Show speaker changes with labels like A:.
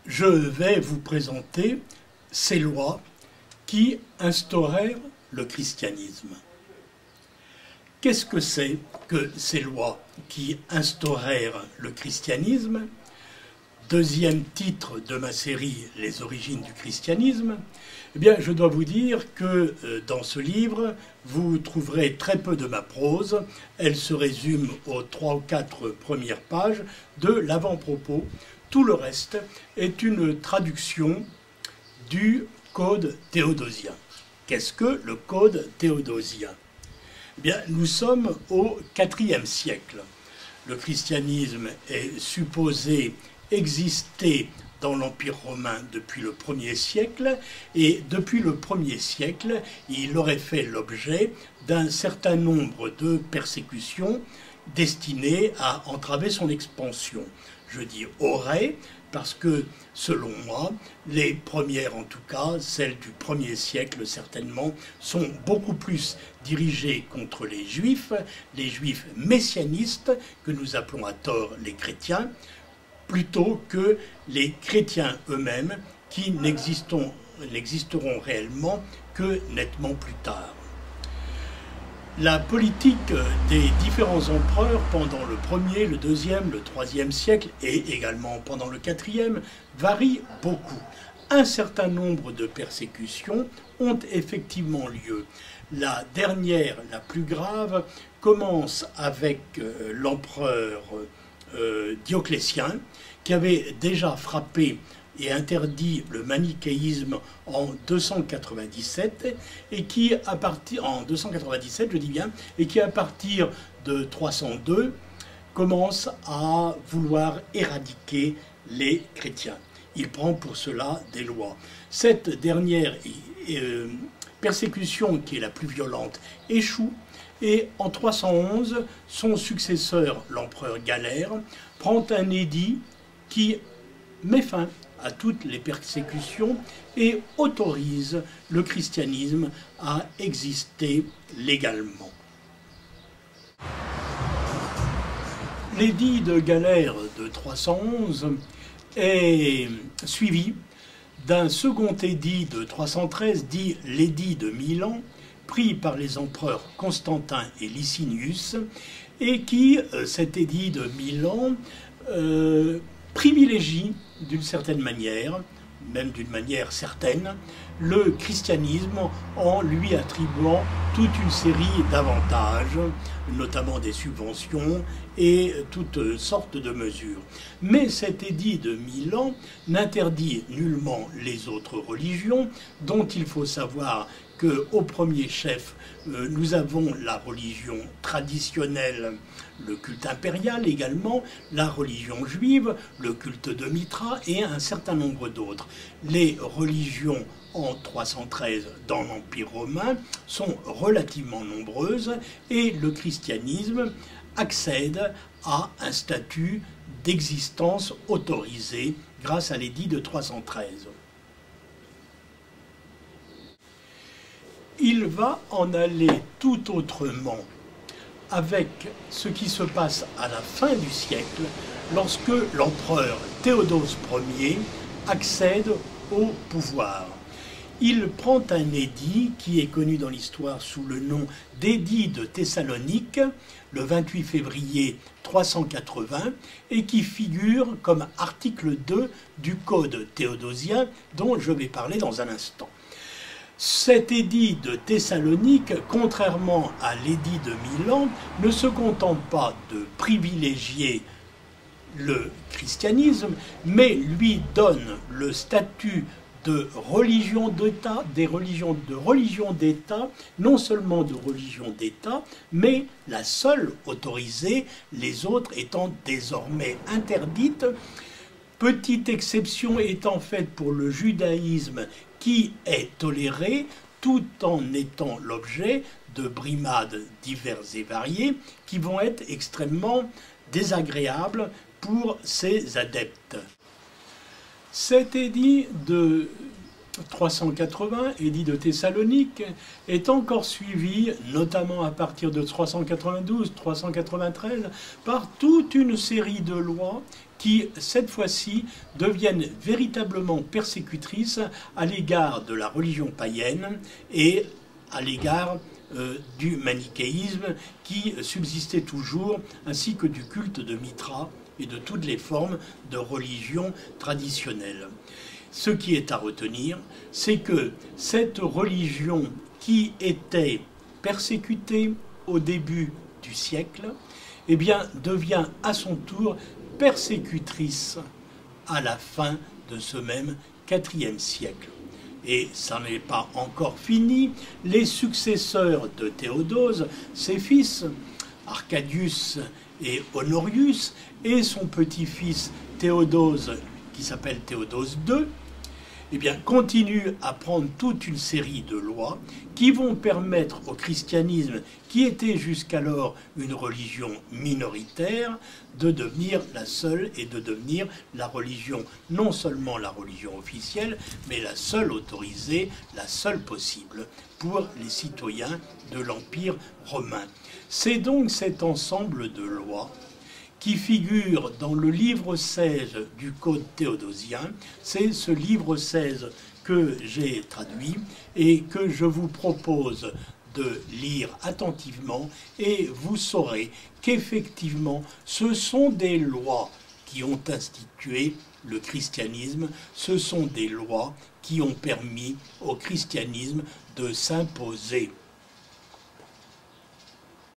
A: je vais vous présenter ces lois qui instaurèrent le christianisme. Qu'est-ce que c'est que ces lois qui instaurèrent le christianisme? Deuxième titre de ma série « Les origines du christianisme ». Eh bien, je dois vous dire que dans ce livre, vous trouverez très peu de ma prose. Elle se résume aux 3 ou 4 premières pages de l'avant-propos. Tout le reste est une traduction du Code théodosien. Qu'est-ce que le Code théodosien? Eh bien, nous sommes au IVe siècle. Le christianisme est supposé exister dans l'Empire romain depuis le 1er siècle, et depuis le 1er siècle, il aurait fait l'objet d'un certain nombre de persécutions destinées à entraver son expansion. Je dis aurait, parce que, selon moi, les premières en tout cas, celles du 1er siècle certainement, sont beaucoup plus dirigées contre les juifs messianistes, que nous appelons à tort les chrétiens, plutôt que les chrétiens eux-mêmes qui n'existeront réellement que nettement plus tard. La politique des différents empereurs pendant le 1er, le 2e, le 3e siècle et également pendant le 4e varie beaucoup. Un certain nombre de persécutions ont effectivement lieu. La dernière, la plus grave, commence avec l'empereur Dioclétien, qui avait déjà frappé et interdit le manichéisme en 297, et qui, en 297, je dis bien, et qui, à partir de 302, commence à vouloir éradiquer les chrétiens. Il prend pour cela des lois. Cette dernière persécution, qui est la plus violente, échoue, et en 311, son successeur, l'empereur Galère, prend un édit qui met fin à toutes les persécutions et autorise le christianisme à exister légalement. L'édit de Galère de 311 est suivi d'un second édit de 313, dit l'édit de Milan, pris par les empereurs Constantin et Licinius, et qui, cet édit de Milan, privilégie d'une certaine manière, même d'une manière certaine, le christianisme en lui attribuant toute une série d'avantages, notamment des subventions et toutes sortes de mesures. Mais cet édit de Milan n'interdit nullement les autres religions, dont il faut savoir qu'au premier chef, nous avons la religion traditionnelle, le culte impérial également, la religion juive, le culte de Mithra et un certain nombre d'autres. Les religions en 313 dans l'Empire romain sont relativement nombreuses et le christianisme accède à un statut d'existence autorisé grâce à l'édit de 313. Il va en aller tout autrement avec ce qui se passe à la fin du siècle, lorsque l'empereur Théodose Ier accède au pouvoir. Il prend un édit qui est connu dans l'histoire sous le nom d'édit de Thessalonique, le 28 février 380, et qui figure comme article 2 du Code théodosien dont je vais parler dans un instant. Cet édit de Thessalonique, contrairement à l'édit de Milan, ne se contente pas de privilégier le christianisme, mais lui donne le statut de religion d'État, de religion d'État, non seulement de religion d'État, mais la seule autorisée, les autres étant désormais interdites. Petite exception étant faite pour le judaïsme, qui est toléré tout en étant l'objet de brimades diverses et variées qui vont être extrêmement désagréables pour ses adeptes. Cet édit de 380, édit de Thessalonique, est encore suivi, notamment à partir de 392-393, par toute une série de lois qui, cette fois-ci, deviennent véritablement persécutrices à l'égard de la religion païenne et à l'égard du manichéisme qui subsistait toujours, ainsi que du culte de Mithra et de toutes les formes de religion traditionnelle. Ce qui est à retenir, c'est que cette religion qui était persécutée au début du siècle, eh bien, devient à son tour persécutrice à la fin de ce même IVe siècle. Et ça n'est pas encore fini. Les successeurs de Théodose, ses fils, Arcadius et Honorius, et son petit-fils Théodose, qui s'appelle Théodose II, eh bien, continuent à prendre toute une série de lois qui vont permettre au christianisme, qui était jusqu'alors une religion minoritaire, de devenir la seule et de devenir la religion, non seulement la religion officielle, mais la seule autorisée, la seule possible pour les citoyens de l'Empire romain. C'est donc cet ensemble de lois qui figure dans le livre 16 du Code théodosien. C'est ce livre 16 que j'ai traduit et que je vous propose de lire attentivement, et vous saurez qu'effectivement, ce sont des lois qui ont institué le christianisme, ce sont des lois qui ont permis au christianisme de s'imposer.